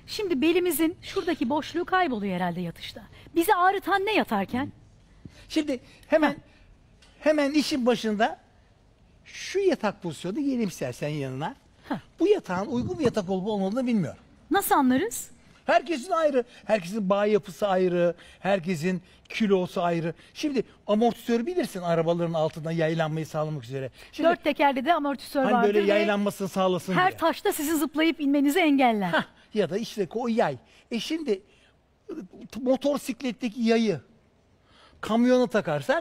Şimdi belimizin şuradaki boşluğu kayboluyor herhalde yatışta. Bizi ağrıtan ne yatarken? Şimdi hemen işin başında şu yatak pozisyonu geleyim istersen yanına. Bu yatağın uygun bir yatak olup olmadığını bilmiyorum. Nasıl anlarız? Herkesin ayrı. Herkesin bağ yapısı ayrı. Herkesin kilosu ayrı. Şimdi amortisörü bilirsin arabaların altında yaylanmayı sağlamak üzere. Şimdi, 4 tekerli de amortisör hani vardır böyle ve yaylanmasını sağlasın her diye. taşta sizi zıplayıp inmenizi engeller. Ya da işte o yay. Şimdi motosikletteki yayı kamyona takarsak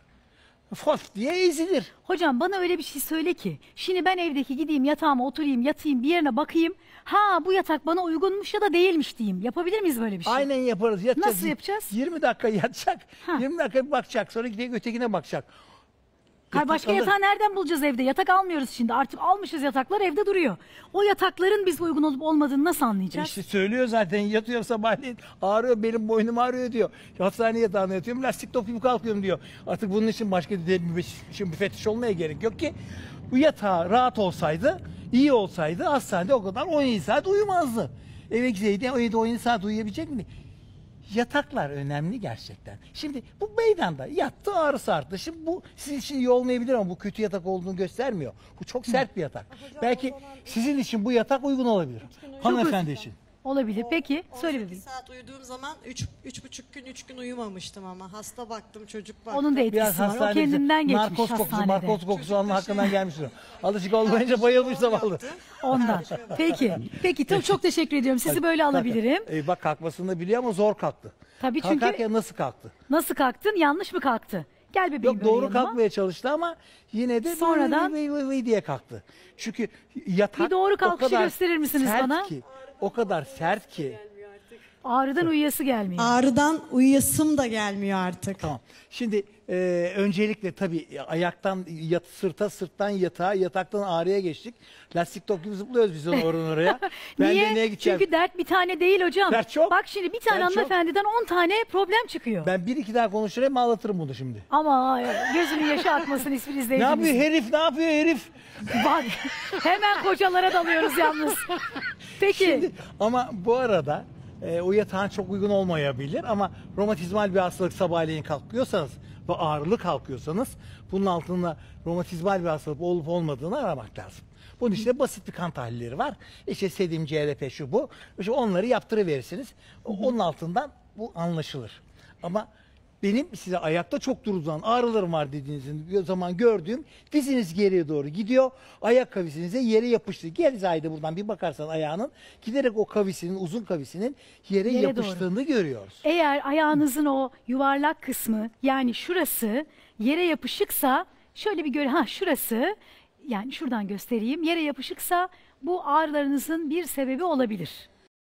fof diye ezilir. Hocam bana öyle bir şey söyle ki, şimdi ben evdeki gideyim yatağıma oturayım, yatayım bir yerine bakayım. Ha bu yatak bana uygunmuş ya da değilmiş diyeyim. Yapabilir miyiz böyle bir şey? Aynen yaparız. Yatacağız. Nasıl yapacağız? 20 dakika yatacak. 20 dakika bir bakacak. Sonra gidecek ötekine bakacak. Hayır, başka yatağı nereden bulacağız evde? Yatak almıyoruz şimdi. Artık almışız, yataklar evde duruyor. O yatakların biz uygun olup olmadığını nasıl anlayacağız? İşte söylüyor zaten, yatıyor sabahleyin ağrıyor, benim boynum ağrıyor diyor. Hastane yatağında yatıyorum, lastik top gibi kalkıyorum diyor. Artık bunun için başka bir fetiş olmaya gerek yok ki. Bu yatağı rahat olsaydı, iyi olsaydı hastanede o kadar 17 saat uyumazdı. Eve gitseydi 17 saat uyuyabilecek mi? Yataklar önemli gerçekten. Şimdi bu meydanda yattı, ağrısı arttı. Şimdi bu sizin için iyi olmayabilir ama bu kötü yatak olduğunu göstermiyor. Bu çok sert bir yatak. Belki sizin için bu yatak uygun olabilir. Hanımefendi için. Olabilir. Peki söyle 18 bebeğim. saat uyuduğum zaman 3,5 gün uyumamıştım ama hasta baktım, çocuk baktı. Onun da etkisi var. O kendinden geçmiş hastanede. Narkoz kokusu onun hakkından gelmiştir. Alışık olmayınca bayılmış zavallı. Ondan. Peki çok teşekkür ediyorum. Sizi böyle alabilirim. Bak kalkmasını da biliyor ama zor kalktı. Tabii çünkü Kalkarken nasıl kalktı? nasıl kalktın? Yanlış mı kalktı? Gel bebeğim Yok, böyle doğru yanıma. kalkmaya çalıştı ama yine de Sonradan- vıy diye kalktı. Çünkü yatak Bir doğru o kalkışı kadar gösterir misiniz sert bana? Ki, o kadar sert ki. Ağrıdan uyuyası gelmiyor. Ağrıdan uyuyasım da gelmiyor artık. Tamam. Şimdi öncelikle tabii ayaktan sırttan yatağa, yataktan ağrıya geçtik. Lastik top gibi zıplıyoruz biz oradan oraya. Ben Niye? de neye gideceğim? Çünkü dert bir tane değil hocam. Dert çok. Bak şimdi bir tane Dert çok. hanımefendiden 10 tane problem çıkıyor. Ben bir iki daha konuşur hem ağlatırım bunu şimdi. Ama gözünün yaşı akmasın hiçbir Ne izleyicimizin. yapıyor herif? Ne yapıyor herif? Bak hemen kocalara dalıyoruz yalnız. Peki. Şimdi, ama bu arada o yatağın çok uygun olmayabilir ama romatizmal bir hastalık sabahleyin kalkıyorsanız ve ağrılı kalkıyorsanız bunun altında romatizmal bir hastalık olup olmadığını aramak lazım. Bunun için de basit bir kan tahlilleri var. İşte sedim, CRP şu bu. İşte onları yaptırıverirsiniz. Onun altından bu anlaşılır. Ama benim size ayakta çok durduğundan ağrılarım var dediğiniz zaman gördüğüm diziniz geriye doğru gidiyor. Ayak kavisinize yere yapıştı. Gel Zahide buradan bir bakarsan ayağının giderek o kavisinin, uzun kavisinin yere yapıştığını görüyoruz. Eğer ayağınızın o yuvarlak kısmı yani şurası yere yapışıksa şöyle bir şurası yani şuradan göstereyim yere yapışıksa bu ağrılarınızın bir sebebi olabilir.